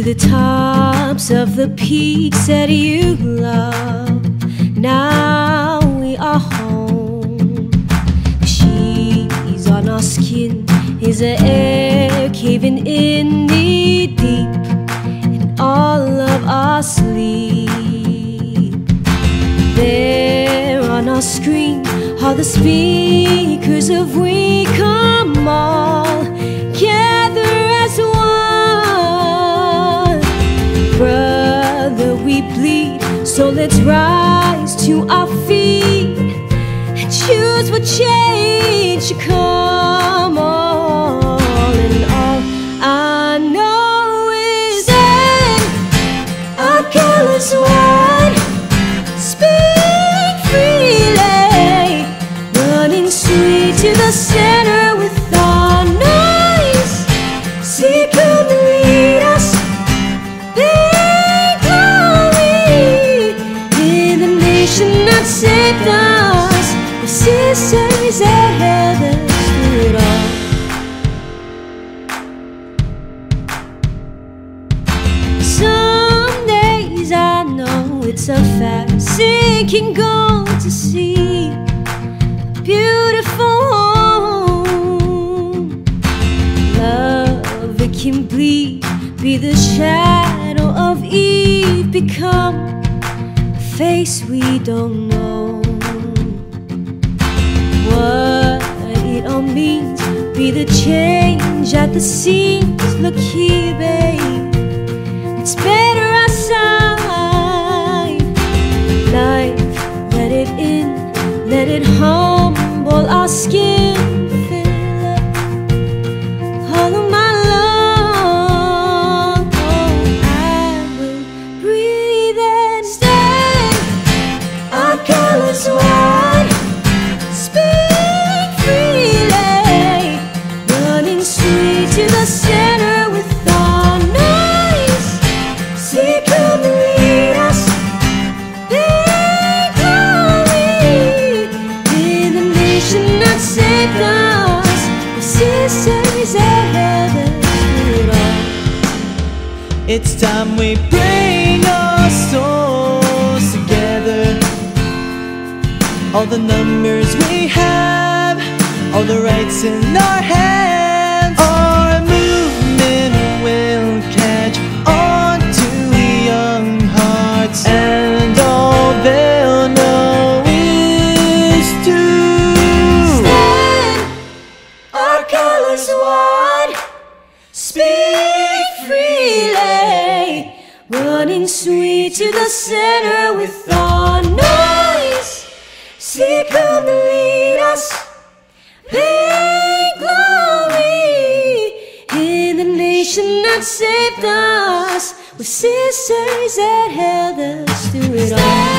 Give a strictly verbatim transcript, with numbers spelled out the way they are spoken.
the tops of the peaks that you love. Now we are home. The sheets on our skin is an air caving in knee deep in all of our sleep. There on our screen are the speakers of we come all gather as one. Brother, we plead, so let's rise to our feet and choose what change to come on. And all I know is that our colors one, speak freely, running sweet to the center with our noise. See, come to lead us, big glory in the nation that saved us, the sisters that held us through it all. Some days I know it's a fast sinking goal to see a beautiful home. Love, it can bleed, be the shadow of Eve, become a face we don't know. What it all means, be the change at the seams. Look here, babe, it's better outside. Life, let it in, let it humble our skin. Fill up all of my lungs. Oh, I will breathe and stay. Our colors one, speak freely, running sweet to the center with our noise. See, come to lead us, big glory in the nation that saved us, the sisters that held us through it all. It's time we bring our souls together. All the numbers we have, all the rights in our hands. Our movement will catch on to young hearts, and all they'll know is to Stand, our colors one, speak freely, running sweet to the center with our noise. See, come to lead us, big glory in the nation that saved us, with sisters that held us through it all.